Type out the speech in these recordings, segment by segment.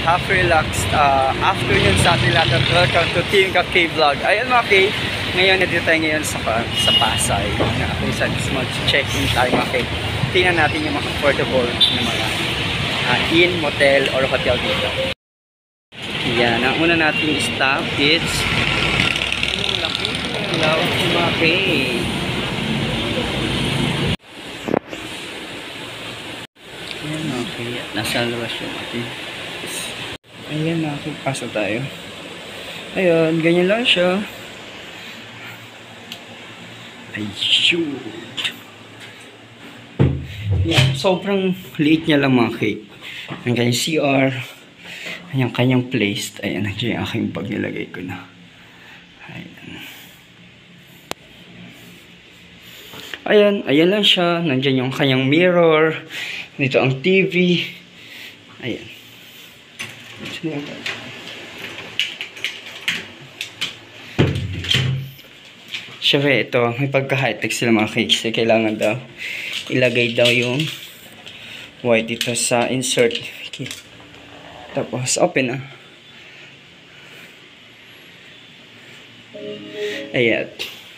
half relaxed afternoon sa ating lahat. Welcome to Team K Vlog. Ayan mga K, ngayon nandito tayo ngayon sa Pasay. Kung saan mag-check-in tayo mga K. Tingnan natin yung mga affordable na mga inn, motel, or hotel dito. Yan, ang una nating stop is yung laki mga K. Ayan okay, nasa labas yung ating. Ayan na, pasok tayo. Ayun, ganyan lang siya. Ay, shoot. Yan, sobrang liit niya lang mga cake. Ang kanyang CR, ang kanyang placed. Ayan, nandiyan yung aking bag, nilagay ko na. Ayan lang siya. Nandiyan yung kanyang mirror. Dito ang TV. Ayan. Siyempre, ito, may pagka-high-tech sila mga cakes. Kailangan daw ilagay daw yung white dito sa insert. Okay. Tapos, open na. Ayan.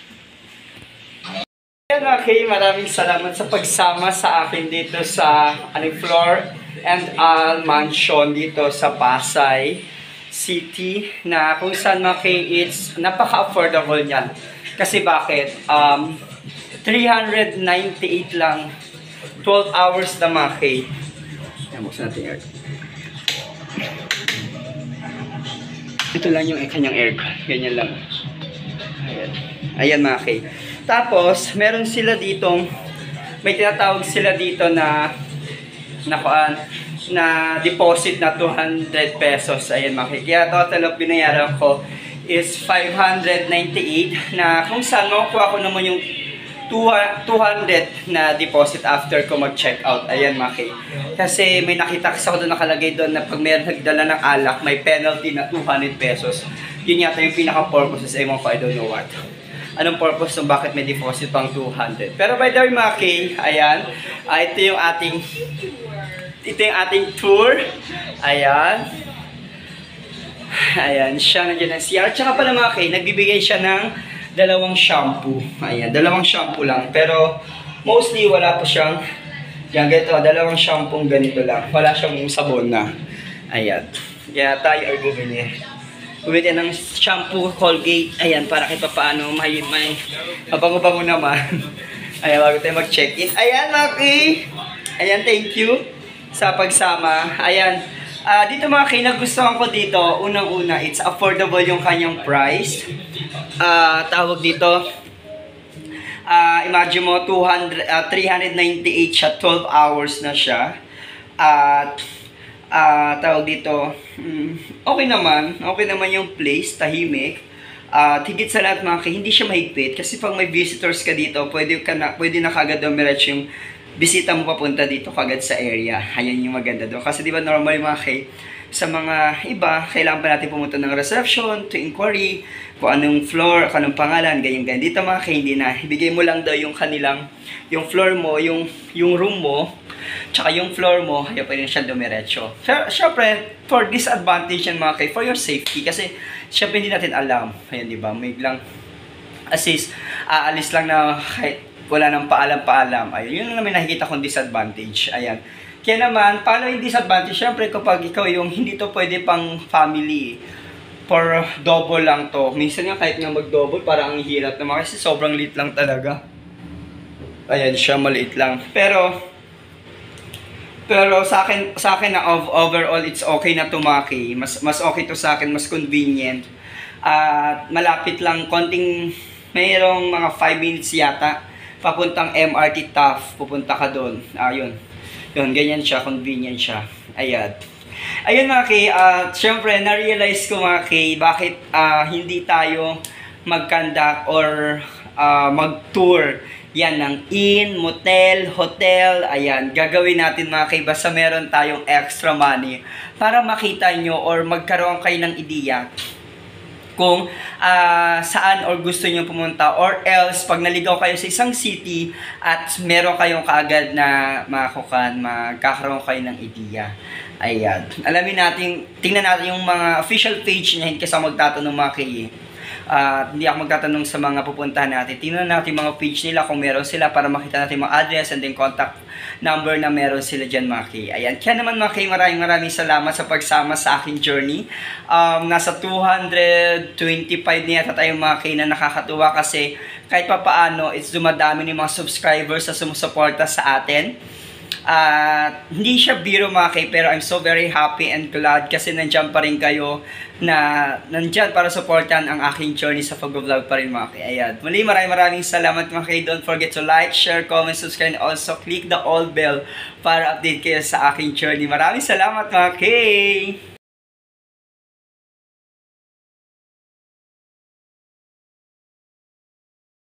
Okay, maraming salamat sa pagsama sa akin dito sa floor and mansion dito sa Pasay City na kung saan it's napaka-affordable niyan. Kasi bakit? 398 lang 12 hours na mga K. Buksan natin aircon. Ito lang yung kanyang aircon. Ganyan lang. Ayan mga K. Tapos, meron sila ditong, may tinatawag sila dito na deposit na 200 pesos. Ayan mga K. Kaya total of binayaran ko is 598 na kung saan makukuha ko naman yung 200 na deposit after ko mag-check out. Ayan mga K. Kasi may nakita kasi ako doon nakalagay doon na pag meron nagdala ng alak, may penalty na 200 pesos. Yun yata yung pinaka-purposes. Ewan ko, I don't know what. Anong purpose ng bakit may deposit pang 200. Pero by the way mga K, ayan. Ito yung ating tour. Ayan. Ayan, siya nandiyan ng CR. Tsaka pala mga K, nagbibigay siya ng dalawang shampoo. Ayan, dalawang shampoo lang. Pero mostly wala po siyang, yan ganito, dalawang shampoo ganito lang. Wala siyang sabon na. Ayan. Kaya tayo ay bumili ng shampoo, Colgate. Ayan, para kahit paano may mabango-bango naman. Ayan, bago tayo mag-check-in. Ayan, Maki! Ayan, thank you sa pagsama. Ayan, dito mga K, nagustuhan ko dito, unang-una, it's affordable yung kanyang price. Tawag dito, imagine mo, 398 siya, 12 hours na siya. At tawag dito, okay naman yung place, tahimik. Higit sa lahat mga K, hindi siya mahigpit kasi pag may visitors ka dito, pwede na kagad dumiretso yung bisita mo papunta dito kagad sa area. Ayan yung maganda doon. Kasi di ba normal mga K, sa mga iba, kailangan pa natin pumunta ng reception to inquiry kung anong floor, kung anong pangalan, ganyan. Dito mga K, hindi na. Ibigay mo lang daw yung kanilang, yung floor mo, yung room mo, tsaka yung floor mo, kaya pwede siya dumiretso. Siyempre, for disadvantage yan mga K, for your safety, kasi siyempre hindi natin alam. Ayan, di ba? May lang aalis lang na wala nang paalam-paalam. Ayun, yun naman nakikita kong disadvantage. Ayan. Kaya naman, paano yung disadvantage? Siyempre, kapag ikaw yung hindi to pwede pang family, for double lang to. Minsan nga kahit nga mag-double, parang ang hirap naman kasi sobrang liit lang talaga. Ayan siya, maliit lang. Pero sa akin na overall, it's okay na tumaki. Mas okay to sa akin, mas convenient. At malapit lang, mayroong mga 5 minutes yata. Papuntang MRT Taft, pupunta ka doon. Yun, ganyan siya, convenient siya. Ayun mga K, syempre, na-realize ko mga K, bakit hindi tayo mag-conduct or mag-tour yan ng inn, motel, hotel. Ayan, gagawin natin mga K, basta meron tayong extra money para makita nyo or magkaroon kayo ng ideya kung saan or gusto nyo pumunta, or else pag naligaw kayo sa isang city at meron kayong kaagad na magkakaroon kayo ng ideya. Ayan. Alamin natin, tingnan natin yung mga official page niya, hindi kasi ako magtatanong mga kay. Hindi ako magtatanong sa mga pupuntahan natin. Tingnan natin mga page nila kung meron sila para makita natin mga address and then contact number na meron sila dyan mga kay. Ayan. Kaya naman mga kay, maraming salamat sa pagsama sa aking journey. Nasa 225 na yata tayo mga kay na nakakatuwa kasi kahit pa paano, it's dumadami ng mga subscribers na sumusuporta sa atin. Hindi siya biro mga kay, pero I'm so very happy and glad kasi nandyan pa rin kayo na nandyan para supportan ang aking journey sa pag-vlog pa rin mga kay. Ayan. Muli maraming salamat mga kay. Don't forget to like, share, comment, subscribe, and also click the all bell para update kayo sa aking journey. Maraming salamat mga kay!